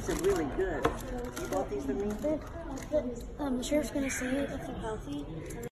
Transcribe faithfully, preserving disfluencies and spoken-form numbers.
These are really good. You bought these for me? The, um, the sheriff's gonna say if they're healthy.